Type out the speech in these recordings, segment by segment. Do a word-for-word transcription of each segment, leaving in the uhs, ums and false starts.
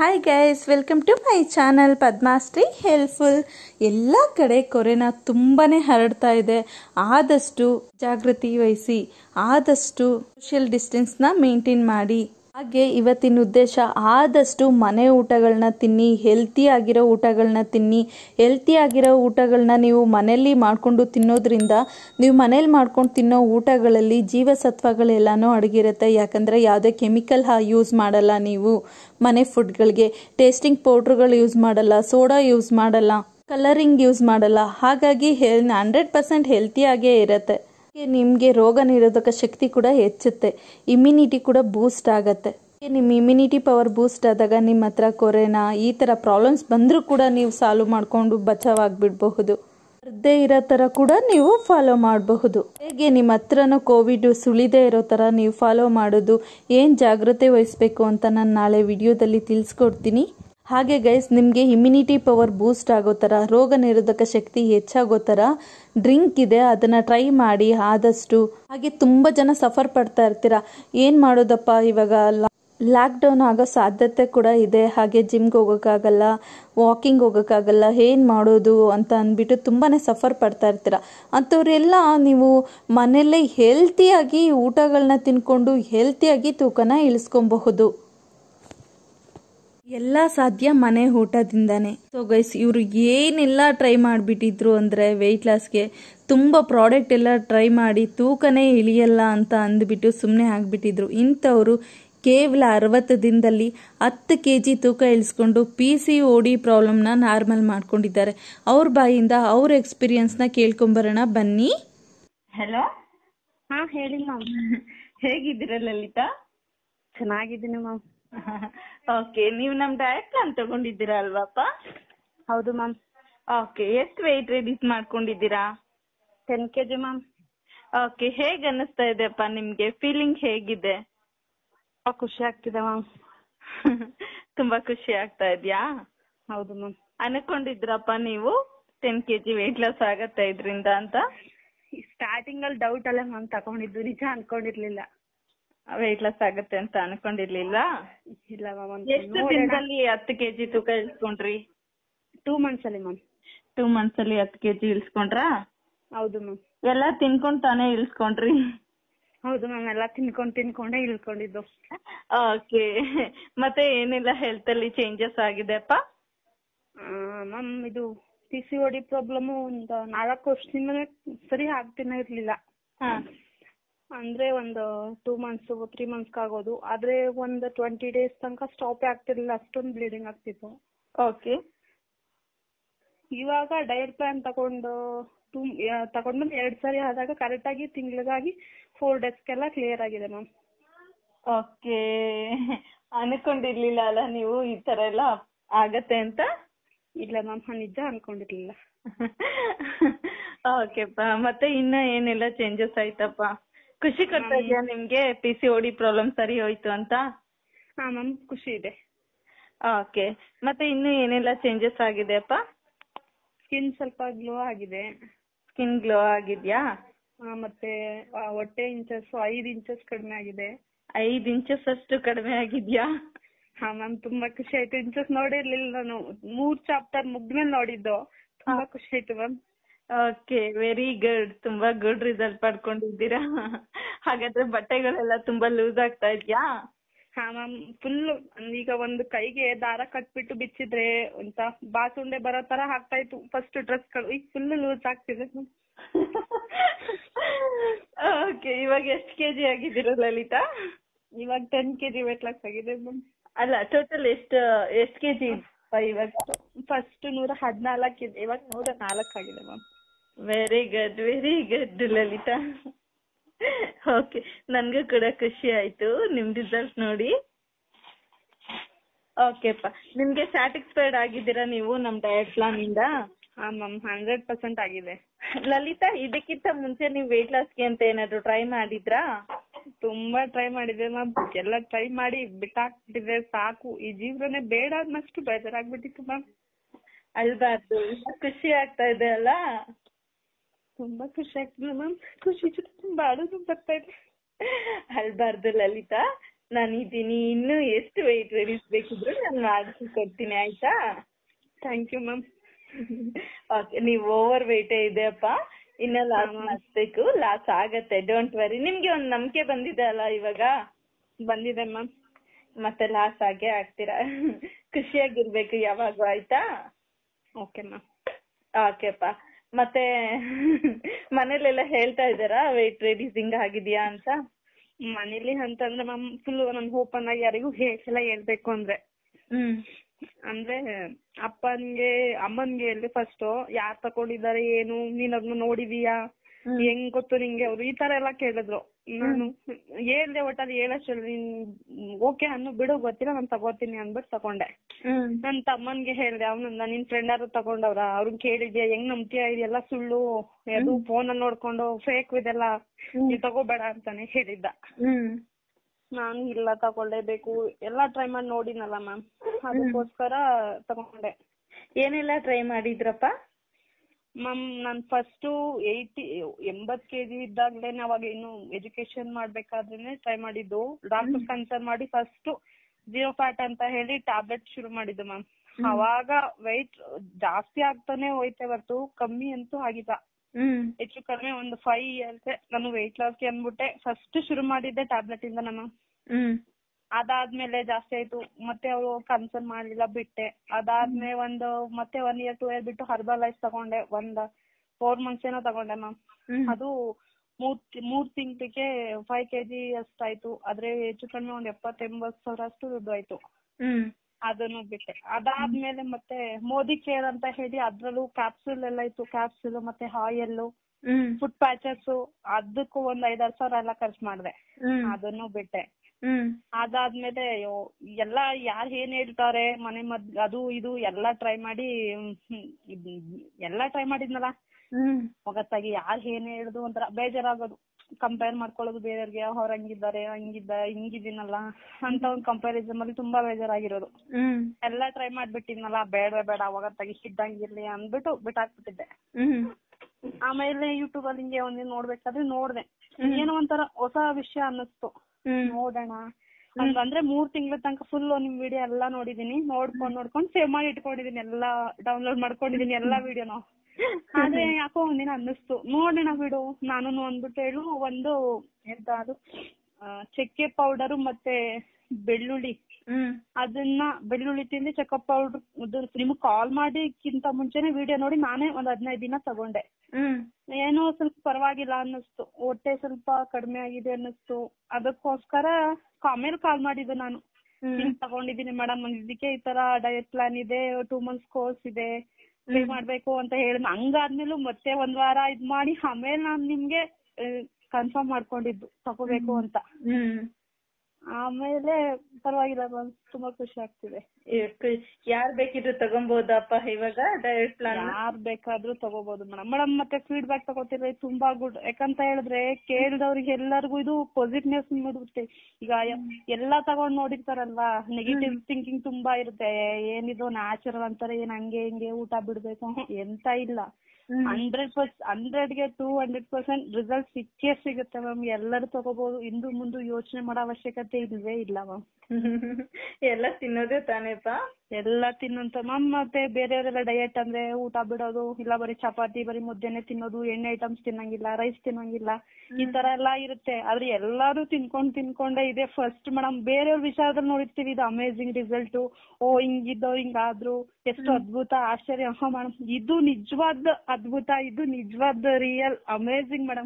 Hi guys, welcome to my channel Padmashree helpful. ಎಲ್ಲ ಕಡೆ corona ತುಂಬಾ ಹರಡ್ತಾ ಇದೆ. ಆದಷ್ಟು ಜಾಗೃತಿ ವಹಿಸಿ, ಆದಷ್ಟು ಸೋಷಿಯಲ್ ಡಿಸ್ಟೆನ್ಸ್ನ ಮೇಂಟೈನ್ ಮಾಡಿ. ಹಾಗೆ ಇವತ್ತಿನ ಉದ್ದೇಶ ಆದಷ್ಟು ಮನೆ ಊಟಗಳನ್ನ ತಿನ್ನಿ, ಹೆಲ್ತಿ ಆಗಿರೋ ಊಟಗಳನ್ನ ತಿನ್ನಿ. ಹೆಲ್ತಿ ಆಗಿರೋ ಊಟಗಳನ್ನ ನೀವು ಮನೆಯಲ್ಲಿ ಮಾಡಿಕೊಂಡು ತಿನ್ನೋದ್ರಿಂದ, ನೀವು ಮನೇಲಿ ಮಾಡ್ಕೊಂಡು ತಿನ್ನೋ ಊಟಗಳಲ್ಲಿ ಜೀವಸತ್ವಗಳೆಲ್ಲನೂ ಅಡಗಿರುತ್ತೆ. ಯಾಕಂದರೆ ಯಾವುದೇ ಕೆಮಿಕಲ್ ಯೂಸ್ ಮಾಡಲ್ಲ, ನೀವು ಮನೆ ಫುಡ್ಗಳಿಗೆ ಟೇಸ್ಟಿಂಗ್ ಪೌಡ್ರ್ಗಳು ಯೂಸ್ ಮಾಡಲ್ಲ, ಸೋಡಾ ಯೂಸ್ ಮಾಡಲ್ಲ, ಕಲರಿಂಗ್ ಯೂಸ್ ಮಾಡಲ್ಲ. ಹಾಗಾಗಿ ಹೆಲ್ ಹಂಡ್ರೆಡ್ ಪರ್ಸೆಂಟ್ ಹೆಲ್ತಿಯಾಗೇ ಇರುತ್ತೆ. ನಿಮಗೆ ರೋಗ ನಿರೋಧಕ ಶಕ್ತಿ ಕೂಡ ಹೆಚ್ಚುತ್ತೆ, ಇಮ್ಯುನಿಟಿ ಕೂಡ ಬೂಸ್ಟ್ ಆಗುತ್ತೆ. ನಿಮ್ಮ ಇಮ್ಯುನಿಟಿ ಪವರ್ ಬೂಸ್ಟ್ ಆದಾಗ ನಿಮ್ಮ ಹತ್ರ ಕೊರೋನಾ ಈ ಥರ ಪ್ರಾಬ್ಲಮ್ಸ್ ಬಂದರೂ ಕೂಡ ನೀವು ಸಾಲ್ವ್ ಮಾಡಿಕೊಂಡು ಬಚಾವಾಗಿಬಿಡಬಹುದು. ಬರ್ದೇ ಇರೋ ಥರ ಕೂಡ ನೀವು ಫಾಲೋ ಮಾಡಬಹುದು. ಹೇಗೆ ನಿಮ್ಮ ಹತ್ರನೂ ಕೋವಿಡ್ ಸುಳಿದೇ ಇರೋ ಥರ ನೀವು ಫಾಲೋ ಮಾಡೋದು, ಏನು ಜಾಗ್ರತೆ ವಹಿಸಬೇಕು ಅಂತ ನಾನು ನಾಳೆ ವಿಡಿಯೋದಲ್ಲಿ ತಿಳಿಸ್ಕೊಡ್ತೀನಿ. ಹಾಗೆ ಗೈಸ್, ನಿಮಗೆ ಇಮ್ಯುನಿಟಿ ಪವರ್ ಬೂಸ್ಟ್ ಆಗೋ ಥರ, ರೋಗ ನಿರೋಧಕ ಶಕ್ತಿ ಹೆಚ್ಚಾಗೋ ಥರ ಡ್ರಿಂಕ್ ಇದೆ, ಅದನ್ನು ಟ್ರೈ ಮಾಡಿ ಆದಷ್ಟು. ಹಾಗೆ ತುಂಬ ಜನ ಸಫರ್ ಪಡ್ತಾ ಇರ್ತೀರ, ಏನು ಮಾಡೋದಪ್ಪ ಇವಾಗ ಲಾಕ್ಡೌನ್ ಆಗೋ ಸಾಧ್ಯತೆ ಕೂಡ ಇದೆ. ಹಾಗೆ ಜಿಮ್ಗೆ ಹೋಗೋಕ್ಕಾಗಲ್ಲ, ವಾಕಿಂಗ್ ಹೋಗೋಕ್ಕಾಗಲ್ಲ, ಏನು ಮಾಡೋದು ಅಂತ ಅಂದ್ಬಿಟ್ಟು ತುಂಬಾ ಸಫರ್ ಪಡ್ತಾ ಇರ್ತೀರ. ಅಂಥವರೆಲ್ಲ ನೀವು ಮನೆಯಲ್ಲೇ ಹೆಲ್ತಿಯಾಗಿ ಊಟಗಳನ್ನ ತಿನ್ಕೊಂಡು ಹೆಲ್ತಿಯಾಗಿ ತೂಕನ ಇಳಿಸ್ಕೊಬಹುದು. ಎಲ್ಲ ಸಾಧ್ಯ ಮನೆ ಊಟದಿಂದಾನೆ. ಸೊ ಗೈಸ್, ಇವರು ಏನೆಲ್ಲ ಟ್ರೈ ಮಾಡಿಬಿಟ್ಟಿದ್ರು ಅಂದರೆ ವೆಯ್ಟ್ ಲಾಸ್ಗೆ ತುಂಬ ಪ್ರಾಡಕ್ಟ್ ಎಲ್ಲ ಟ್ರೈ ಮಾಡಿ ತೂಕನೇ ಇಳಿಯಲ್ಲ ಅಂತ ಅಂದ್ಬಿಟ್ಟು ಸುಮ್ಮನೆ ಆಗಿಬಿಟ್ಟಿದ್ರು. ಇಂಥವರು ಕೇವಲ ಅರವತ್ತು ದಿನದಲ್ಲಿ ಹತ್ತು ಕೆ ಜಿ ತೂಕ ಇಳಿಸ್ಕೊಂಡು ಪಿ ಸಿ ಓ ಡಿ ಪ್ರಾಬ್ಲಮ್ನ ನಾರ್ಮಲ್ ಮಾಡ್ಕೊಂಡಿದ್ದಾರೆ. ಅವ್ರ ಬಾಯಿಂದ ಅವ್ರ ಎಕ್ಸ್ಪೀರಿಯನ್ಸ್ನ ಕೇಳ್ಕೊಂಬರೋಣ ಬನ್ನಿ. ಹಲೋ. ಹಾಂ ಹೇಳಿ ಮ್ಯಾಮ್. ಹೇಗಿದ್ದೀರಾ ಲಲಿತಾ? ಚೆನ್ನಾಗಿದ್ದೀನಿ ಮ್ಯಾಮ್. ಓಕೆ, ನೀವು ನಮ್ಮ ಡಯಟ್ ಪ್ಲಾನ್ ತಗೊಂಡಿದ್ದೀರಾ ಅಲ್ವಾಪ್ಪ? ಹೌದು ಮ್ಯಾಮ್. ಓಕೆ, ಎಷ್ಟು ವೆಯ್ಟ್ ರೆಡ್ಯೂಸ್ ಮಾಡ್ಕೊಂಡಿದ್ದೀರಾ? Ten K G ma'am. Okay, ಹೇಗೆ ಅನ್ನಿಸ್ತಾ ಇದೆಯಪ್ಪ ನಿಮಗೆ? ಫೀಲಿಂಗ್ ಹೇಗಿದೆ? ಖುಷಿ ಆಗ್ತಿದೆ ಮ್ಯಾಮ್. ತುಂಬಾ ಖುಷಿ ಆಗ್ತಾ ಇದೆಯಾ? ಹೌದು ಮ್ಯಾಮ್. ಅನ್ಕೊಂಡಿದ್ರಪ್ಪ ನೀವು ten K G weight loss ಆಗತ್ತೆ ಇದರಿಂದ ಅಂತ? ಸ್ಟಾರ್ಟಿಂಗ್ ಅಲ್ಲಿ ಡೌಟ್ ಅಲ್ಲ ಮ್ಯಾಮ್ ತಗೊಂಡಿದ್ದು, ನಿಜ ಅನ್ಕೊಂಡಿರ್ಲಿಲ್ಲ ವೆಯ್ಟ್ ಲಾಸ್ ಆಗತ್ತೆ ಅಂತ ಅನ್ಕೊಂಡಿರ್ಲಿಲ್ಲ. ಇಲ್ಲ ಮ್ಯಾಮ್. ಎಷ್ಟು ದಿನದಲ್ಲಿ ಹತ್ತು ಕೆಜಿ ತೂಕ ಇಳಿಸ್ಕೊಂಡ್ರಿ? ಟೂ ಮಂತ್ಸ್ ಅಲ್ಲಿ ಮ್ಯಾಮ್. ಟೂ ಮಂತ್ಸ್ ಅಲ್ಲಿ ಹತ್ತು ಕೆಜಿ ಇಳಿಸ್ಕೊಂಡ್ರಾ? ಹೌದು ಮ್ಯಾಮ್. ಎಲ್ಲ ತಿನ್ಕೊಂಡ್ ತಾನೇ ಇಳಿಸ್ಕೊಂಡ್ರಿ? ಹೌದು ಮ್ಯಾಮ್, ಎಲ್ಲ ತಿನ್ಕೊಂಡ್ ತಿನ್ಕೊಂಡೇ ಇಳ್ಕೊಂಡಿದ್ದು. ಓಕೆ, ಮತ್ತೆ ಏನೆಲ್ಲ ಹೆಲ್ತ್ ಅಲ್ಲಿ ಚೇಂಜಸ್ ಆಗಿದೆಪ್ಪ? ಮ್ಯಾಮ್, ಇದು P C O D problem ಒಂದು ನಾಲ್ಕು ವರ್ಷದಿಂದ ಸರಿ ಆಗ್ತಾನೆ ಇರ್ಲಿಲ್ಲ. ಅಂದ್ರೆ ಒಂದು ಟೂ ಮಂತ್ಸ್ ತ್ರೀ ಮಂತ್ಸ್ ಆಗೋದು, ಆದ್ರೆ ಒಂದು ಟ್ವೆಂಟಿ ಡೇಸ್ ತನಕ ಸ್ಟಾಪ್ ಆಗ್ತಿರ್ಲಿಲ್ಲ, ಅಷ್ಟೊಂದು ಬ್ಲೀಡಿಂಗ್ ಆಗ್ತಿತ್ತು. ಓಕೆ, ಇವಾಗ ಡಯಟ್ ಪ್ಲಾನ್ ತಗೊಂಡು ಟೂ ತಗೊಂಡ್ಬಂದು ಎರಡ್ ಸಾರಿ ಆದಾಗ ಕರೆಕ್ಟ್ ಆಗಿ ತಿಂಗಳಿಗಾಗಿ ಫೋರ್ ಡೇಸ್ಗೆಲ್ಲ ಕ್ಲಿಯರ್ ಆಗಿದೆ ಮ್ಯಾಮ್. ಓಕೆ, ಅನ್ಕೊಂಡಿರ್ಲಿಲ್ಲ ಅಲ್ಲ ನೀವು ಈ ತರ ಎಲ್ಲ ಆಗತ್ತೆ ಅಂತ? ಇಲ್ಲ ಮ್ಯಾಮ್, ನಿಜ ಅನ್ಕೊಂಡಿರ್ಲಿಲ್ಲ. ಓಕೆಪ್ಪ, ಮತ್ತೆ ಇನ್ನ ಏನೆಲ್ಲ ಚೇಂಜಸ್ ಆಯ್ತಪ್ಪ? ಖುಷಿ ಕೊಡ್ತಾ ಇದೆಯಾ ನಿಮ್ಗೆ P C O D problem ಸರಿ ಹೋಯ್ತು ಅಂತ? ಹಾ ಮ್ಯಾಮ್, ಖುಷಿ ಇದೆ. ಓಕೆ, ಮತ್ತೆ ಇನ್ನು ಏನೆಲ್ಲ ಚೇಂಜಸ್ ಆಗಿದೆಯಪ್ಪ? ಸ್ಕಿನ್ ಸ್ವಲ್ಪ ಗ್ಲೋ ಆಗಿದೆ. ಸ್ಕಿನ್ ಗ್ಲೋ ಆಗಿದ್ಯಾ? ಮತ್ತೆ ಹೊಟ್ಟೆ ಇಂಚಸ್ ಐದು ಇಂಚಸ್ ಕಡಿಮೆ ಆಗಿದೆ. ಐದು ಇಂಚಸ್ ಅಷ್ಟು ಕಡಿಮೆ ಆಗಿದ್ಯಾ? ಹಾ ಮ್ಯಾಮ್, ತುಂಬಾ ಖುಷಿ ಆಯ್ತು. ಇಂಚಸ್ ನೋಡಿರ್ಲಿಲ್ಲ ನಾನು, ಮೂರ್ ಚಾಪ್ಟರ್ ಮುಗ್ದ್ಮೇಲೆ ನೋಡಿದ್ದು. ತುಂಬಾ ಖುಷಿ ಆಯ್ತು ಮ್ಯಾಮ್. Okay, very good. ತುಂಬಾ ಗುಡ್ ರಿಸಲ್ಟ್ ಪಡ್ಕೊಂಡಿದ್ದೀರಾ. ಹಾಗಾದ್ರೆ ಬಟ್ಟೆಗಳೆಲ್ಲ ತುಂಬಾ ಲೂಸ್ ಆಗ್ತಾ ಇದ್ಯಾ? ಹಾ ಮ್ಯಾಮ್, ಫುಲ್ ಈಗ ಒಂದು ಕೈಗೆ ದಾರ ಕಟ್ಬಿಟ್ಟು ಬಿಚ್ಚಿದ್ರೆ ಅಂತ ಬಾಸುಂಡೆ ಬರೋ ತರ ಆಗ್ತಾ ಇತ್ತು ಫಸ್ಟ್ ಡ್ರೆಸ್ಗಳು. ಈಗ ಫುಲ್ ಲೂಸ್ ಆಗ್ತಿದೆ ಮ್ಯಾಮ್. ಓಕೆ, ಇವಾಗ ಎಷ್ಟು ಕೆಜಿ ಆಗಿದ್ದೀರಾ ಲಲಿತಾ? ಇವಾಗ ಟೆನ್ ಕೆಜಿ ವೇಟ್ ಲಾಸ್ ಆಗಿದೆ ಮ್ಯಾಮ್. ಅಲ್ಲ, ಟೋಟಲ್ ಎಷ್ಟು ಎಷ್ಟು ಕೆಜಿ ಇವಾಗ? ಫಸ್ಟ್ ನೂರ ಹದಿನಾಲ್ಕು ಇದೆ, ಇವಾಗ ನೂರ ನಾಲ್ಕು ಆಗಿದೆ ma'am. Very good, very good Lalitha. Okay, ನನ್ಗೂ ಕೂಡ ಖುಷಿ ಆಯ್ತು ನಿಮ್ ರಿಸಲ್ಟ್ ನೋಡಿ. ಓಕೆಪ್ಪ, ನಿಮ್ಗೆ ಸ್ಯಾಟಿಸ್ಫೈಡ್ ಆಗಿದ್ದೀರಾ ನೀವು ನಮ್ ಡಯಟ್ ಪ್ಲಾನ್ ಇಂದ? ಹಾ ಮ್ಯಾಮ್, ಹಂಡ್ರೆಡ್ ಪರ್ಸೆಂಟ್ ಆಗಿದೆ. ಲಲಿತಾ, ಇದಕ್ಕಿಂತ ಮುಂಚೆ ನೀವು ವೆಯ್ಟ್ ಲಾಸ್ಗೆ ಅಂತ ಏನಾದ್ರು ಟ್ರೈ ಮಾಡಿದ್ರಾ? ತುಂಬಾ ಟ್ರೈ ಮಾಡಿದೆ ಮ್ಯಾಮ್, ಎಲ್ಲ ಟ್ರೈ ಮಾಡಿ ಬಿಟ್ಟಾಕ್ಬಿಟ್ಟಿದೆ. ಸಾಕು, ಈ ಜೀವನನೇ ಬೇಡ ಅನ್ನಷ್ಟು ಬೇಜಾರಾಗ್ಬಿಟ್ಟಿತ್ತು ಮ್ಯಾಮ್. ಅಲ್ಬಾರ್ದು, ಖುಷಿ ಆಗ್ತಾ ಇದೆ ಅಲ್ಲ? ತುಂಬಾ ಖುಷಿ ಆಗ್ತಿದೆ ಮ್ಯಾಮ್. ಖುಷಿ ಜೊತೆ ತುಂಬಾ ಅಳೋದು ಬರ್ತಾ ಇದೆ. ಅಲ್ಬಾರ್ದು ಲಲಿತಾ, ನಾನಿದ್ದೀನಿ, ಇನ್ನು ಎಷ್ಟು ವೆಯ್ಟ್ ರಿಲೀಸ್ ಬೇಕಿದ್ರು ನಾನು ಮಾಡಿಸಿ ಕೊಡ್ತೀನಿ ಆಯ್ತಾ. Thank you ma'am. ಓಕೆ, ನೀವು ಓವರ್ ವೆಯ್ಟೇ ಇದೆಯಪ್ಪ, ಇನ್ನ ಲಾಸ್ ಮಾಡಿಸ್ಬೇಕು, ಲಾಸ್ ಆಗತ್ತೆ, ಡೋಂಟ್ ವರಿ. ನಿಮ್ಗೆ ಒಂದು ನಂಬಿಕೆ ಬಂದಿದೆ ಅಲ್ಲ ಇವಾಗ? ಬಂದಿದೆ ಮ್ಯಾಮ್. ಮತ್ತೆ ಲಾಸ್ ಆಗೇ ಆಗ್ತೀರಾ. ಖುಷಿಯಾಗಿರ್ಬೇಕು ಯಾವಾಗ, ಆಯ್ತಾ? Okay ma'am. ಓಕೆಪ್ಪ. ಮತ್ತೆ ಮನೇಲೆಲ್ಲ ಹೇಳ್ತಾ ಇದ್ದಾರಾ ವೆಯ್ಟ್ ರಿಡ್ಯೂಸಿಂಗ್ ಆಗಿದ್ಯಾ ಅಂತ? ಮನೇಲಿ ಅಂತಂದ್ರೆ ಮ್ಯಾಮ್ ಫುಲ್ ನಾನು ಓಪನ್ ಆಗಿ ಯಾರಿಗೂ ಹೇಳಲ್ಲ, ಹೇಳ್ಬೇಕು ಅಂದ್ರೆ. ಹ್ಮ್ ಅಂದ್ರೆ ಅಪ್ಪನ್ಗೆ ಅಮ್ಮನ್ಗೆ ಹೇಳಿ ಫಸ್ಟ್ ಯಾರ್ ತಕೊಂಡಿದ್ದಾರೆ ಏನು, ನೀನ್ ಅದನ್ನ ನೋಡಿದೀಯಾ, ಹೆಂಗ್ ಗೊತ್ತು ನಿಂಗೆ, ಅವ್ರು ಈ ತರ ಎಲ್ಲಾ ಕೇಳಿದ್ರು. ನಾನು ಹೇಳ್ದೆ, ಒಟ್ಟಲ್ಲಿ ಹೇಳಷ್ಟಲ್ಲಿ ಓಕೆ ಅನ್ನು ಬಿಡು, ಗೊತ್ತಿಲ್ಲ ನಾನು ತಗೋತೀನಿ ಅಂದ್ಬಿಟ್ಟು ತಗೊಂಡೆ. ನನ್ ತಮ್ಮನ್ಗೆ ಹೇಳ್ದೆ, ಅವ್ನ ನಿನ್ ಫ್ರೆಂಡ್ ಯಾರು ತಗೊಂಡವ್ರ, ಅವ್ರನ್ನ ಕೇಳಿದ್ಯಾ, ಹೆಂಗ್ ನಂಬ್ತೀಯ, ಇದೆಲ್ಲ ಸುಳ್ಳು, ಅದು ಫೋನ್ ಅಲ್ಲಿ ನೋಡ್ಕೊಂಡು ಫೇಕ್ ಇದೆಲ್ಲ, ನೀನ್ ತಗೋಬೇಡ ಅಂತಾನೆ ಹೇಳಿದ್ದ. ನಾನು ಇಲ್ಲ ತಗೊಳ್ಳೇಬೇಕು, ಎಲ್ಲಾ ಟ್ರೈ ಮಾಡಿ ನೋಡಿನಲ್ಲ ಮ್ಯಾಮ್, ಅದಕ್ಕೋಸ್ಕರ ತಗೊಂಡೆ. ಏನೆಲ್ಲ ಟ್ರೈ ಮಾಡಿದ್ರಪ್ಪ? ಮ್ಯಾಮ್ ನಾನ್ ಫಸ್ಟ್ ಏಯ್ಟಿ ಎಂಬತ್ ಕೆಜಿ ಇದ್ದಾಗ್ಲೇನೆ, ಅವಾಗ ಇನ್ನು ಎಜುಕೇಶನ್ ಮಾಡ್ಬೇಕಾದ್ರೇನೆ ಟ್ರೈ ಮಾಡಿದ್ದು. ಡಾಕ್ಟರ್ ಕನ್ಸಲ್ಟ್ ಮಾಡಿ ಫಸ್ಟ್ ಜೀರೋ ಫ್ಯಾಟ್ ಅಂತ ಹೇಳಿ ಟ್ಯಾಬ್ಲೆಟ್ ಶುರು ಮಾಡಿದ್ದು ಮ್ಯಾಮ್. ಅವಾಗ ವೆಯ್ಟ್ ಜಾಸ್ತಿ ಆಗ್ತಾನೆ ಹೋಯ್ತೆ ಹೊರ್ತು ಕಮ್ಮಿ ಅಂತೂ ಆಗಿಲ್ಲ. ಹೆಚ್ಚು ಕಡಿಮೆ ಒಂದು ಫೈವ್ ಇಯರ್ಸ್ ನಾನು ವೆಯ್ಟ್ ಲಾಸ್ಗೆ ಅಂದ್ಬಿಟ್ಟೆ ಫಸ್ಟ್ ಶುರು ಮಾಡಿದ್ದೆ ಟ್ಯಾಬ್ಲೆಟ್ ಇಂದ ನಾನು. ಅದಾದ್ಮೇಲೆ ಜಾಸ್ತಿ ಆಯ್ತು, ಮತ್ತೆ ಅವರು ಕನ್ಸಲ್ಟ್ ಮಾಡ್ಲಿಲ್ಲ, ಬಿಟ್ಟೆ. ಅದಾದ್ಮೇಲೆ ಒಂದು ಮತ್ತೆ ಒನ್ ಇಯರ್ ಟೂ ಇಯರ್ ಬಿಟ್ಟು ಹರ್ಬಲ್ ಲೈಫ್ ತಗೊಂಡೆ, ಒಂದ್ ಫೋರ್ ಮಂತ್ಸ್ ಏನೋ ತಗೊಂಡೆ ಮ್ಯಾಮ್. ಅದು ಮೂರ್ ಮೂರ್ ತಿಂಗಳಿಗೆ ಫೈವ್ ಕೆಜಿ ಅಷ್ಟಾಯ್ತು, ಆದ್ರೆ ಹೆಚ್ಚು ಕಡಿಮೆ ಒಂದ್ ಎಪ್ಪತ್ ಎಂಬತ್ ಸಾವಿರ ಅಷ್ಟು ದುಡ್ಡು ಆಯ್ತು. ಅದನ್ನು ಬಿಟ್ಟೆ. ಅದಾದ್ಮೇಲೆ ಮತ್ತೆ ಮೋದಿ ಕೇರ್ ಅಂತ ಹೇಳಿ ಅದ್ರಲ್ಲೂ ಕ್ಯಾಪ್ಸೂಲ್ ಎಲ್ಲ ಇತ್ತು, ಕ್ಯಾಪ್ಸೂಲ್ ಮತ್ತೆ ಆಯಿಲ್, ಫುಡ್ ಪ್ಯಾಚಸ್, ಅದಕ್ಕೂ ಒಂದ್ ಐದಾರು ಸಾವಿರ ಎಲ್ಲ ಖರ್ಚು ಮಾಡಿದೆ, ಅದನ್ನು ಬಿಟ್ಟೆ. ಅದಾದ್ಮೇಲೆ ಎಲ್ಲಾ ಯಾರ್ ಏನ್ ಹೇಳ್ತಾರೆ ಮನೆ ಮದ್ ಅದು ಇದು ಎಲ್ಲಾ ಟ್ರೈ ಮಾಡಿ ಎಲ್ಲಾ ಟ್ರೈ ಮಾಡಿದ್ನಲ್ಲ, ಹೊಗತ್ತಾಗಿ ಯಾರ್ ಏನ್ ಹೇಳುದು ಒಂಥರ ಬೇಜಾರಾಗೋದು, ಕಂಪೇರ್ ಮಾಡ್ಕೊಳ್ಳೋದು ಬೇರೆಯವ್ರಿಗೆ, ಅವ್ರ ಹಂಗಿದ್ದಾರೆ ಹಂಗಿದ್ದ ಹಿಂಗಿದ್ದೀನಲ್ಲ ಅಂತ ಒಂದ್ ಕಂಪ್ಯಾರಿಸನ್ ಅಲ್ಲಿ ತುಂಬಾ ಬೇಜಾರಾಗಿರೋದು. ಎಲ್ಲಾ ಟ್ರೈ ಮಾಡ್ಬಿಟ್ಟಿದ್ನಲ್ಲ, ಬೇಡ ಬೇಡ ಹೊಗತ್ತಾಗಿ ಇದ್ದಂಗಿರ್ಲಿ ಅಂದ್ಬಿಟ್ಟು ಬಿಟ್ಟಾಕ್ಬಿಟ್ಟಿದ್ದೆ. ಆಮೇಲೆ ಯೂಟ್ಯೂಬ್ ಅಲ್ಲಿ ಹಿಂಗೆ ಒಂದಿನ ನೋಡ್ಬೇಕಾದ್ರೆ ನೋಡ್ದೆ, ಏನೋ ಒಂಥರ ಹೊಸ ವಿಷಯ ಅನ್ನಿಸ್ತು, ನೋಡೋಣ ಅಂದ್ರೆ ಮೂರ್ ತಿಂಗಳ ತನಕ ಫುಲ್ ನಿಮ್ ವಿಡಿಯೋ ಎಲ್ಲಾ ನೋಡಿದೀನಿ, ನೋಡ್ಕೊಂಡ್ ನೋಡ್ಕೊಂಡ್ ಸೇವ್ ಮಾಡಿ ಇಟ್ಕೊಂಡಿದೀನಿ, ಎಲ್ಲಾ ಡೌನ್ಲೋಡ್ ಮಾಡ್ಕೊಂಡಿದೀನಿ ಎಲ್ಲಾ ವಿಡಿಯೋನು. ಆದ್ರೆ ಯಾಕೋ ಒಂದಿನ ಅನ್ನಿಸ್ತು, ನೋಡೋಣ ಬಿಡು ನಾನು ಅಂದ್ಬಿಟ್ಟು ಹೇಳು ಒಂದು ಎಂತ ಅದು ಚಕ್ಕೆ ಪೌಡರ್ ಮತ್ತೆ ಬೆಳ್ಳುಳ್ಳಿ, ಅದನ್ನ ಬೆಳ್ಳುಳ್ಳಿ ತಿಂದು ಚೆಕಪ್ ಪೌಡರ್ ನಿಮ್ಗೆ ಕಾಲ್ ಮಾಡಿಕ್ಕಿಂತ ಮುಂಚೆನೆ ವಿಡಿಯೋ ನೋಡಿ ನಾನೇ ಒಂದ್ ಹದಿನೈದು ದಿನ ತಗೊಂಡೆ. ಏನೋ ಸ್ವಲ್ಪ ಪರವಾಗಿಲ್ಲ ಅನ್ನಿಸ್ತು, ಹೊಟ್ಟೆ ಸ್ವಲ್ಪ ಕಡಿಮೆ ಆಗಿದೆ ಅನ್ನಿಸ್ತು. ಅದಕ್ಕೋಸ್ಕರ ಆಮೇಲೆ ಕಾಲ್ ಮಾಡಿದ್ದೆ ನಾನು, ಹಿಂಗ್ ತಗೊಂಡಿದ್ದೀನಿ ಮೇಡಮ್, ಇದಕ್ಕೆ ಈ ತರ ಡಯಟ್ ಪ್ಲಾನ್ ಇದೆ, ಟೂ ಮಂತ್ಸ್ ಕೋರ್ಸ್ ಇದೆ, ಪೇ ಮಾಡ್ಬೇಕು ಅಂತ ಹೇಳಿ. ಹಂಗಾದ್ಮೇಲೂ ಮತ್ತೆ ಒಂದ್ ವಾರ ಇದ್ ಮಾಡಿ ಆಮೇಲೆ ನಾನ್ ನಿಮ್ಗೆ ಕನ್ಫರ್ಮ್ ಮಾಡ್ಕೊಂಡಿದ್ದು ತಗೋಬೇಕು ಅಂತ. ಆಮೇಲೆ ಪರವಾಗಿಲ್ಲ ಮ್ಯಾಮ್, ತುಂಬಾ ಖುಷಿ ಆಗ್ತಿದೆ. ಯಾರ್ ಬೇಕಿದ್ರು ತಗೊಂಬೋದಪ್ಪ ಇವಾಗ ಡಯಟ್ ಪ್ಲಾನ್? ಯಾರ್ ಬೇಕಾದ್ರೂ ತಗೋಬಹುದು ಮೇಡಮ್. ಮೇಡಮ್ ಮತ್ತೆ ಫೀಡ್ಬ್ಯಾಕ್ ತಗೋತಿದ್ರೆ ತುಂಬಾ ಗುಡ್, ಯಾಕಂತ ಹೇಳಿದ್ರೆ ಕೇಳಿದವ್ರಿಗೆ ಎಲ್ಲರಿಗೂ ಇದು ಪಾಸಿಟಿವ್ನೆಸ್ ಮೂಡುತ್ತೆ. ಈಗ ಎಲ್ಲಾ ತಗೊಂಡ್ ನೋಡಿರ್ತಾರಲ್ವಾ, ನೆಗೆಟಿವ್ ಥಿಂಕಿಂಗ್ ತುಂಬಾ ಇರುತ್ತೆ, ಏನಿದು ನ್ಯಾಚುರಲ್ ಅಂತಾರೆ, ಏನ್ ಹಂಗೆ ಹಿಂಗೆ ಊಟ ಬಿಡ್ಬೇಕು ಎಂತ ಇಲ್ಲ. ಹಂಡ್ರೆಡ್ ಪರ್ಸೆಂಟ್ ಹಂಡ್ರೆಡ್ಗೆ ಟೂ ಹಂಡ್ರೆಡ್ ಪರ್ಸೆಂಟ್ ರಿಸಲ್ಟ್ ಸಿಕ್ಕೇ ಸಿಗುತ್ತೆ ಮ್ಯಾಮ್. ಎಲ್ಲರೂ ತಗೋಬಹುದು, ಇಂದು ಮುಂದೆ ಯೋಚನೆ ಮಾಡೋ ಅವಶ್ಯಕತೆ ಇಲ್ವೇ ಇಲ್ಲ ಮ್ಯಾಮ್. ಎಲ್ಲ ತಿನ್ನೋದೇ ತಾನೇಪ? ಎಲ್ಲ ತಿನ್ನಂತ ಮ್ಯಾಮ್. ಮತ್ತೆ ಬೇರೆಯವರೆಲ್ಲ ಡಯಟ್ ಅಂದ್ರೆ ಊಟ ಬಿಡೋದು, ಇಲ್ಲ ಬರೀ ಚಪಾತಿ ಬರೀ ಮುದ್ದೆನೆ ತಿನ್ನೋದು, ಎಣ್ಣೆ ಐಟಮ್ಸ್ ತಿನ್ನಂಗಿಲ್ಲ, ರೈಸ್ ತಿನ್ನಂಗಿಲ್ಲ, ಈ ತರ ಎಲ್ಲಾ ಇರುತ್ತೆ. ಆದ್ರೆ ಎಲ್ಲಾರು ತಿನ್ಕೊಂಡ್ ತಿನ್ಕೊಂಡೆ ಇದೆ ಫಸ್ಟ್ ಮೇಡಮ್. ಬೇರೆಯವ್ರ ವಿಚಾರದಲ್ಲಿ ನೋಡಿರ್ತೀವಿ ಇದು ಅಮೇಜಿಂಗ್ ರಿಸಲ್ಟ್, ಓ ಹಿಂಗಿದ್ದವ್ರು ಹಿಂಗಾದ್ರು, ಎಷ್ಟು ಅದ್ಭುತ ಆಶ್ಚರ್ಯ. ಹ ಮೇಡಮ್, ಇದು ನಿಜವಾದ ಅದ್ಭುತ, ಇದು ನಿಜವಾದ ರಿಯಲ್ ಅಮೇಜಿಂಗ್ ಮೇಡಮ್.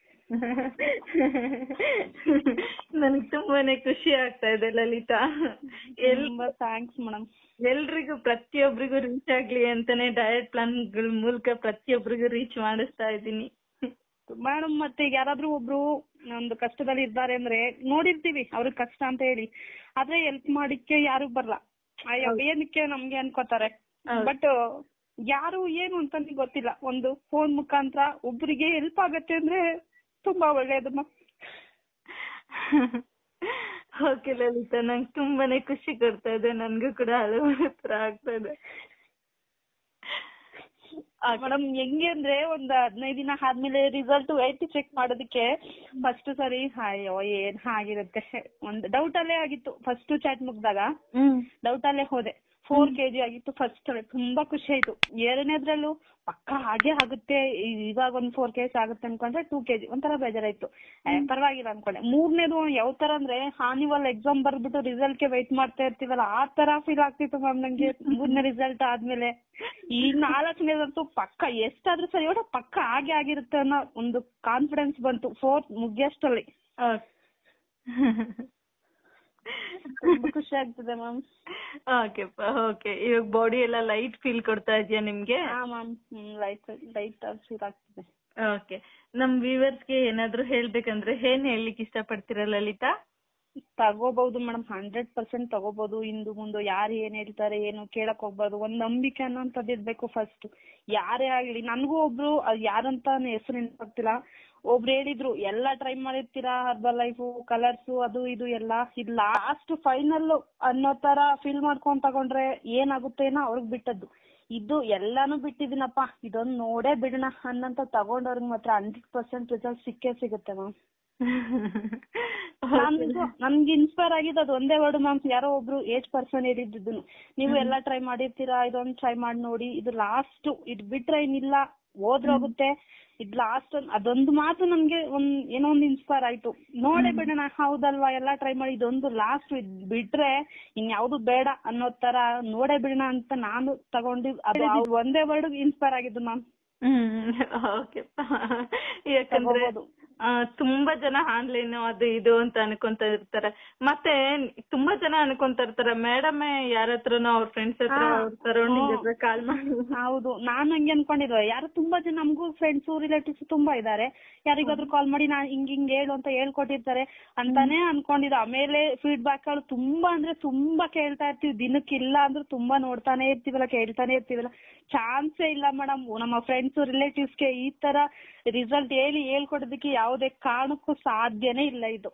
ನನ್ಗೆ ತುಂಬಾನೇ ಖುಷಿ ಆಗ್ತಾ ಇದೆ ಲಲಿತಾ. ತುಂಬಾ ಥ್ಯಾಂಕ್ಸ್ ಮೇಡಮ್. ಎಲ್ರಿಗೂ ಪ್ರತಿಯೊಬ್ಬರಿಗೂ ರೀಚ್ ಆಗ್ಲಿ ಅಂತಾನೆ ಡಯಟ್ ಪ್ಲಾನ್ ಗಳ ಮೂಲಕ ಪ್ರತಿಯೊಬ್ಬರಿಗೂ ರೀಚ್ ಮಾಡಿಸ್ತಾ ಇದ್ದೀನಿ ಮೇಡಮ್. ಮತ್ತೆ ಯಾರಾದ್ರೂ ಒಬ್ರು ಒಂದು ಕಷ್ಟದಲ್ಲಿ ಇದ್ದಾರೆ ಅಂದ್ರೆ ನೋಡಿರ್ತೀವಿ ಅವ್ರಿಗೆ ಕಷ್ಟ ಅಂತ ಹೇಳಿ, ಆದ್ರೆ ಹೆಲ್ಪ್ ಮಾಡಿಕ್ಕೆ ಯಾರು ಬರಲ್ಲ, ಏನಕ್ಕೆ ನಮ್ಗೆ ಅನ್ಕೋತಾರೆ. ಬಟ್ ಯಾರು ಏನು ಅಂತ ಗೊತ್ತಿಲ್ಲ, ಒಂದು ಫೋನ್ ಮುಖಾಂತರ ಒಬ್ರಿಗೆ ಹೆಲ್ಪ್ ಆಗತ್ತೆ ಅಂದ್ರೆ ತುಂಬಾ ಒಳ್ಳೇದು ಮ್ಯಾಮ್. ಓಕೆ ಲಲಿತಾ, ನಂಗೆ ತುಂಬಾನೇ ಖುಷಿ ಕೊಡ್ತಾ ಇದೆ, ನನ್ಗೂ ಕೂಡ ಹಲವು ಹತ್ರ ಆಗ್ತಾ ಇದೆ. ಮೇಡಮ್ ಹೆಂಗೆ ಅಂದ್ರೆ ಒಂದ್ ಹದಿನೈದು ದಿನ ಆದ್ಮೇಲೆ ರಿಸಲ್ಟ್ ವೆಯ್ಟ್ ಚೆಕ್ ಮಾಡೋದಕ್ಕೆ ಫಸ್ಟ್ ಸರಿ ಅಯ್ಯೋ ಏನ್ ಆಗಿರುತ್ತೆ ಒಂದ್ ಡೌಟ್ ಅಲ್ಲೇ ಆಗಿತ್ತು. ಫಸ್ಟ್ ಚಾಟ್ ಮುಗ್ದಾಗ ಡೌಟ್ ಅಲ್ಲೇ ಹೋದೆ. ಫೋರ್ ಕೆಜಿ ಆಗಿತ್ತು ಫಸ್ಟ್. ತುಂಬಾ ಖುಷಿ ಆಯ್ತು. ಎರಡನೇದ್ರಲ್ಲೂ ಪಕ್ಕ ಹಾಗೆ ಆಗುತ್ತೆ, ಇವಾಗ ಒಂದ್ ಫೋರ್ ಕೆಜಿ ಆಗುತ್ತೆ ಅನ್ಕೊಂಡ್ರೆ ಟೂ ಕೆಜಿ ಒಂಥರ ಬೇಜಾರಾಯ್ತು. ಪರವಾಗಿಲ್ಲ ಅನ್ಕೊಂಡೆ. ಮೂರನೇದು ಯಾವ ತರ ಅಂದ್ರೆ ಆನ್ಯುವಲ್ ಎಕ್ಸಾಮ್ ಬರ್ಬಿಟ್ಟು ರಿಸಲ್ಟ್ ಗೆ ವೆಯ್ಟ್ ಮಾಡ್ತಾ ಇರ್ತೀವಲ್ಲ ಆ ತರ ಫೀಲ್ ಆಗ್ತಿತ್ತು ಮ್ಯಾಮ್ ನಂಗೆ ಮೂರನೇ ರಿಸಲ್ಟ್ ಆದ್ಮೇಲೆ. ಈ ನಾಲ್ಕನೇದಂತೂ ಪಕ್ಕ ಎಷ್ಟಾದ್ರೂ ಸರಿ ಒಟ್ಟು ಪಕ್ಕ ಹಾಗೆ ಆಗಿರುತ್ತೆ ಅನ್ನೋ ಒಂದು ಕಾನ್ಫಿಡೆನ್ಸ್ ಬಂತು ಫೋರ್ತ್ ಮುಗಿಯಷ್ಟಲ್ಲಿ. ತುಂಬಾ ಖುಷಿ ಆಗ್ತದೆ ಮ್ಯಾಮ್. Okay okay. ಇವಾಗ ಬಾಡಿ ಎಲ್ಲ ಲೈಟ್ ಫೀಲ್ ಕೊಡ್ತಾ ಇದೆಯಾ ನಿಮ್ಗೆ? ಹಾ ಮ್ಯಾಮ್, ಲೈಟ್ ಲೈಟ್ ಫೀಲ್ ಆಗ್ತದೆ. ಓಕೆ. ನಮ್ ವ್ಯೂವರ್ಸ್ಗೆ ಏನಾದ್ರು ಹೇಳ್ಬೇಕಂದ್ರೆ ಏನ್ ಹೇಳ್ಲಿಕ್ಕೆ ಇಷ್ಟಪಡ್ತೀರಾ ಲಲಿತಾ? ತಗೋಬಹುದು ಮೇಡಮ್, ಹಂಡ್ರೆಡ್ ಪರ್ಸೆಂಟ್ ತಗೋಬಹುದು. ಇಂದು ಮುಂದೆ ಯಾರು ಏನ್ ಹೇಳ್ತಾರೆ ಏನು ಕೇಳಕ್ ಹೋಗ್ಬಾರ್ದು. ಒಂದ್ ನಂಬಿಕೆ ಅನ್ನೋಂಥದ್ದು ಇರ್ಬೇಕು ಫಸ್ಟ್. ಯಾರೇ ಆಗ್ಲಿ. ನನ್ಗೂ ಒಬ್ರು ಯಾರಂತ ಹೆಸರು ನೆನಪಾಗ್ತಿಲ್ಲ, ಒಬ್ರು ಹೇಳಿದ್ರು ಎಲ್ಲಾ ಟ್ರೈ ಮಾಡಿರ್ತೀರಾ ಹರ್ಬಲ್ ಲೈಫ್ ಕಲರ್ಸ್ ಅದು ಇದು ಎಲ್ಲ, ಇದು ಲಾಸ್ಟ್ ಫೈನಲ್ ಅನ್ನೋ ತರ ಫೀಲ್ ಮಾಡ್ಕೊಂಡ್ ತಗೊಂಡ್ರೆ ಏನಾಗುತ್ತೇನೋ ಅವ್ರಿಗೆ ಬಿಟ್ಟದ್ದು. ಇದು ಎಲ್ಲಾನು ಬಿಟ್ಟಿದ್ದೀನಪ್ಪ ಇದೊಂದು ನೋಡೇ ಬಿಡೋಣ ಅನ್ನಂತ ತಗೊಂಡವ್ರಿಗೆ ಮಾತ್ರ ಹಂಡ್ರೆಡ್ ಪರ್ಸೆಂಟ್ ರಿಸಲ್ಟ್ ಸಿಕ್ಕೇ ಸಿಗುತ್ತೆ ಮ್ಯಾಮ್. ನನ್ಗೆ ಇನ್ಸ್ಪೈರ್ ಆಗಿದ್ದು ಅದು ಒಂದೇ ವರ್ಡ್ ಮ್ಯಾಮ್. ಯಾರೋ ಒಬ್ರು ಏಜ್ ಪರ್ಸನ್ ಹೇಳಿದ್ದು, ನೀವು ಎಲ್ಲಾ ಟ್ರೈ ಮಾಡಿರ್ತೀರಾ ಇದೊಂದು ಟ್ರೈ ಮಾಡಿ ನೋಡಿ, ಇದು ಲಾಸ್ಟ್, ಇದು ಬಿಟ್ರೆ ಏನಿಲ್ಲ ಹೋದ್ರೋಗುತ್ತೆ, ಇದು ಲಾಸ್ಟ್. ಅದೊಂದು ಮಾತು ನನ್ಗೆ ಒಂದ್ ಏನೋ ಒಂದ್ ಇನ್ಸ್ಪೈರ್ ಆಯ್ತು. ನೋಡೇ ಬಿಡೋಣ, ಹೌದಲ್ವಾ ಎಲ್ಲಾ ಟ್ರೈ ಮಾಡಿ ಇದೊಂದು ಲಾಸ್ಟ್, ಇದ್ ಬಿಟ್ರೆ ಇನ್ಯಾವ್ದು ಬೇಡ ಅನ್ನೋ ತರ ನೋಡೇ ಬಿಡೋಣ ಅಂತ ನಾನು ತಗೊಂಡಿ. ಅದು ಒಂದೇ ವರ್ಡ್ ಇನ್ಸ್ಪೈರ್ ಆಗಿದ್ದು ಮ್ಯಾಮ್. Hmm okay. ಯಾಕಂದ್ರೆ ತುಂಬಾ ಜನ ಆನ್ಲೈನ್ ಅದು ಇದು ಅಂತ ಅನ್ಕೊಂತ ಇರ್ತಾರೆ. ಮತ್ತೆ ತುಂಬಾ ಜನ ಅನ್ಕೊಂತ ಇರ್ತಾರೆ ಮೇಡಮ್ ಯಾರ ಹತ್ರನೋ ಅವ್ರ ಫ್ರೆಂಡ್ಸ್ ಹತ್ರ ಅವ್ರ ಸರೌಂಡಿಂಗ್ ಹತ್ರ ಕಾಲ್ ಮಾಡಿ. ಹೌದು, ನಾನು ಹಂಗೆ ಅನ್ಕೊಂಡಿದ್ದೆ. ಯಾರು ತುಂಬಾ ಜನ ನಮಗೂ ಫ್ರೆಂಡ್ಸ್ ರಿಲೇಟಿವ್ಸ್ ತುಂಬಾ ಇದಾರೆ, ಯಾರಿಗಾದ್ರೂ ಕಾಲ್ ಮಾಡಿ ನಾ ಹಿಂಗ್ ಹಿಂಗ್ ಹೇಳು ಅಂತ ಹೇಳ್ಕೊಟ್ಟಿರ್ತಾರೆ ಅಂತಾನೆ ಅನ್ಕೊಂಡಿದ್ದೆ. ಆಮೇಲೆ ಫೀಡ್ಬ್ಯಾಕ್ ಗಳು ತುಂಬಾ ಅಂದ್ರೆ ತುಂಬಾ ಕೇಳ್ತಾ ಇರ್ತೀವಿ. ದಿನಕ್ಕೆ ಇಲ್ಲ ಅಂದ್ರೆ ತುಂಬಾ ನೋಡ್ತಾನೆ ಇರ್ತೀವಲ್ಲ, ಕೇಳ್ತಾನೆ ಇರ್ತೀವಲ್ಲ. ಚಾನ್ಸೇ ಇಲ್ಲ ಮೇಡಮ್ ನಮ್ಮ ಫ್ರೆಂಡ್ಸ್ ರಿಲೇಟಿವ್ಸ್ಗೆ ಈ ತರ ರಿಸಲ್ಟ್ ಹೇಳಿ ಹೇಳ್ಕೊಡೋದಕ್ಕೆ ಯಾವುದೇ ಕಾರಣಕ್ಕೂ ಸಾಧ್ಯನೇ ಇಲ್ಲ ಇದು.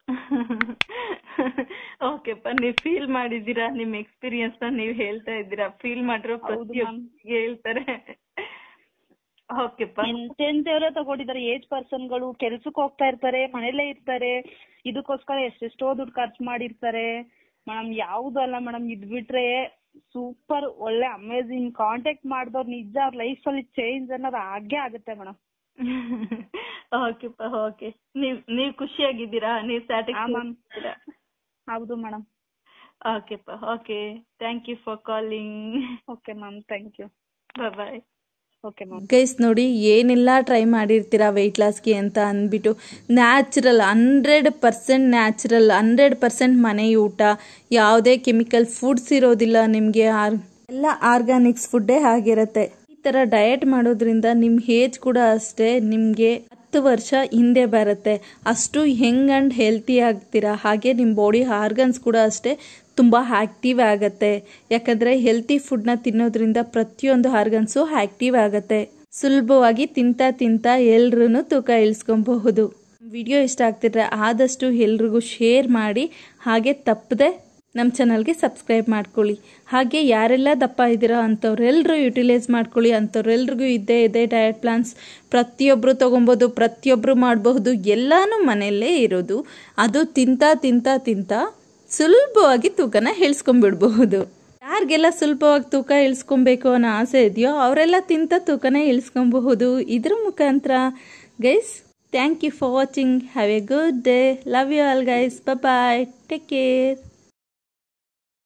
ಓಕೆಪ್ಪ, ನೀವ್ ಫೀಲ್ ಮಾಡಿದೀರಾ, ನಿಮ್ ಎಕ್ಸ್ಪೀರಿಯನ್ಸ್ ನ ನೀವ್ ಹೇಳ್ತಾ ಇದ್ದೀರಾ. ಫೀಲ್ ಮಾಡಿರೋ ಪ್ರತಿಯೊಬ್ಬರಿಗೆ ಹೇಳ್ತಾರೆ. ಓಕೆಪ್ಪ, ಎಂತೆಂತವರೇ ತಗೊಂಡಿದ್ದಾರೆ. ಏಜ್ ಪರ್ಸನ್ ಗಳು ಕೆಲ್ಸಕ್ಕೆ ಹೋಗ್ತಾ ಇರ್ತಾರೆ, ಮನೇಲೇ ಇರ್ತಾರೆ, ಇದಕ್ಕೋಸ್ಕರ ಎಷ್ಟೆಷ್ಟೋ ದುಡ್ಡು ಖರ್ಚು ಮಾಡಿರ್ತಾರೆ ಮೇಡಮ್. ಯಾವ್ದು ಅಲ್ಲ ಮೇಡಮ್, ಇದ್ ಬಿಟ್ರೆ ಸೂಪರ್ ಒಳ್ಳೆ ಅಮೇಜಿಂಗ್. ಕಾಂಟ್ಯಾಕ್ಟ್ ಮಾಡಿದವ್ರು ನಿಜ ಅವ್ರ ಲೈಫ್ ಅಲ್ಲಿ ಚೇಂಜ್ ಅನ್ನೋದು ಹಾಗೆ ಆಗುತ್ತೆ ಮೇಡಮ್. ಓಕೆಪ್ಪ ಓಕೆ. ನೀವ್ ನೀವ್ ಖುಷಿಯಾಗಿದ್ದೀರಾ? ನೀವ್ ಸ್ಯಾಟಿಸ್ಫೈ? ಹೌದು ಮೇಡಮ್. ಓಕೆಪ್ಪ okay. Thank you for calling. Okay ma'am, thank you. Bye bye. Okay ma'am. Guys ನೋಡಿ, ಏನೆಲ್ಲ ಟ್ರೈ ಮಾಡಿರ್ತೀರಾ ವೆಯ್ಟ್ ಲಾಸ್ಗೆ ಅಂತ ಅಂದ್ಬಿಟ್ಟು, natural, hundred percent natural, hundred percent ಮನೆ ಊಟ, ಯಾವುದೇ ಕೆಮಿಕಲ್ ಫುಡ್ಸ್ ಇರೋದಿಲ್ಲ ನಿಮಗೆ. ಆರ್ ಎಲ್ಲ ಆರ್ಗ್ಯಾನಿಕ್ಸ್ ಫುಡ್ಡೇ ಆಗಿರುತ್ತೆ. ಈ ಥರ ಡಯಟ್ ಮಾಡೋದ್ರಿಂದ ನಿಮ್ಮ ಏಜ್ ಕೂಡ ಅಷ್ಟೇ ನಿಮಗೆ ಹತ್ತು ವರ್ಷ ಹಿಂದೆ ಬರುತ್ತೆ. ಅಷ್ಟು ಯಂಗ್ ಆ್ಯಂಡ್ ಹೆಲ್ತಿ ಆಗ್ತೀರಾ. ಹಾಗೆ ನಿಮ್ಮ ಬಾಡಿ ಆರ್ಗನ್ಸ್ ಕೂಡ ಅಷ್ಟೇ ತುಂಬ ಆ್ಯಕ್ಟಿವ್ ಆಗುತ್ತೆ. ಯಾಕಂದರೆ ಹೆಲ್ತಿ ಫುಡ್ನ ತಿನ್ನೋದ್ರಿಂದ ಪ್ರತಿಯೊಂದು ಆರ್ಗನ್ಸು ಆ್ಯಕ್ಟಿವ್ ಆಗುತ್ತೆ. ಸುಲಭವಾಗಿ ತಿಂತಾ ತಿಂತಾ ಎಲ್ರೂ ತೂಕ ಇಳಿಸ್ಕೊಬಹುದು. ವಿಡಿಯೋ ಇಷ್ಟ ಆಗ್ತಿದ್ರೆ ಆದಷ್ಟು ಎಲ್ರಿಗೂ ಶೇರ್ ಮಾಡಿ, ಹಾಗೆ ತಪ್ಪದೆ ನಮ್ಮ ಚಾನಲ್ಗೆ ಸಬ್ಸ್ಕ್ರೈಬ್ ಮಾಡ್ಕೊಳ್ಳಿ. ಹಾಗೆ ಯಾರೆಲ್ಲ ದಪ್ಪ ಇದ್ದೀರಾ ಅಂಥವ್ರೆಲ್ಲರೂ ಯುಟಿಲೈಸ್ ಮಾಡ್ಕೊಳ್ಳಿ. ಅಂಥವ್ರೆಲ್ರಿಗೂ ಇದ್ದೇ ಇದೆ ಡಯಟ್ ಪ್ಲಾನ್ಸ್. ಪ್ರತಿಯೊಬ್ಬರು ತೊಗೊಬೋದು, ಪ್ರತಿಯೊಬ್ಬರು ಮಾಡಬಹುದು. ಎಲ್ಲನೂ ಮನೆಯಲ್ಲೇ ಇರೋದು. ಅದು ತಿಂತಾ ತಿಂತಾ ತಿಂತಾ ಸುಲಭವಾಗಿ ತೂಕನ ಇಳಿಸ್ಕೊಂಡ್ಬಿಡ್ಬಹುದು. ಯಾರಿಗೆಲ್ಲ ಸುಲಭವಾಗಿ ತೂಕ ಇಳಿಸ್ಕೊಬೇಕು ಅನ್ನೋ ಆಸೆ ಇದೆಯೋ ಅವರೆಲ್ಲ ತಿಂತ ತೂಕನ ಇಳಿಸ್ಕೊಬಹುದು ಇದ್ರ ಮುಖಾಂತರ. Guys, thank you for watching. Have a good day. Love you all guys. Bye bye. Take care.